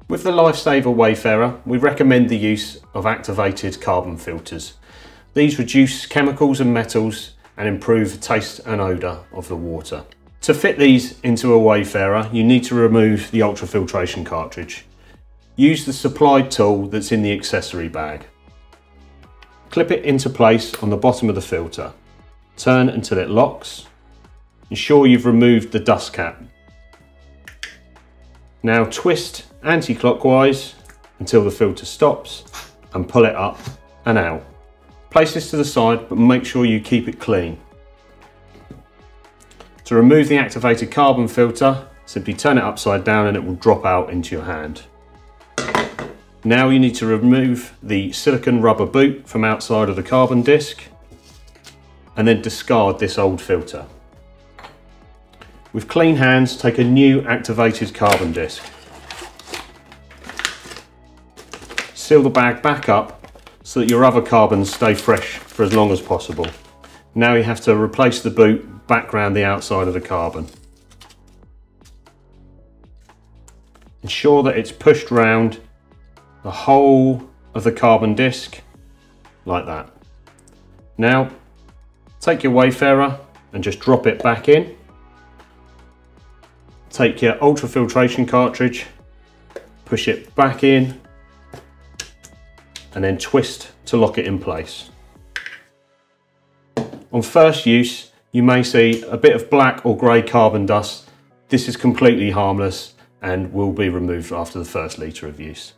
With the LifeSaver Wayfarer, we recommend the use of activated carbon filters. These reduce chemicals and metals and improve the taste and odour of the water. To fit these into a Wayfarer, you need to remove the ultrafiltration cartridge. Use the supplied tool that's in the accessory bag. Clip it into place on the bottom of the filter. Turn until it locks. Ensure you've removed the dust cap. Now twist anti-clockwise until the filter stops and pull it up and out. Place this to the side, but make sure you keep it clean. To remove the activated carbon filter, simply turn it upside down and it will drop out into your hand. Now you need to remove the silicone rubber boot from outside of the carbon disc and then discard this old filter. With clean hands, take a new activated carbon disc. Seal the bag back up so that your other carbons stay fresh for as long as possible. Now you have to replace the boot back round the outside of the carbon. Ensure that it's pushed round the whole of the carbon disc like that. Now take your Wayfarer and just drop it back in. Take your ultrafiltration cartridge, push it back in and then twist to lock it in place. On first use, you may see a bit of black or grey carbon dust. This is completely harmless and will be removed after the first litre of use.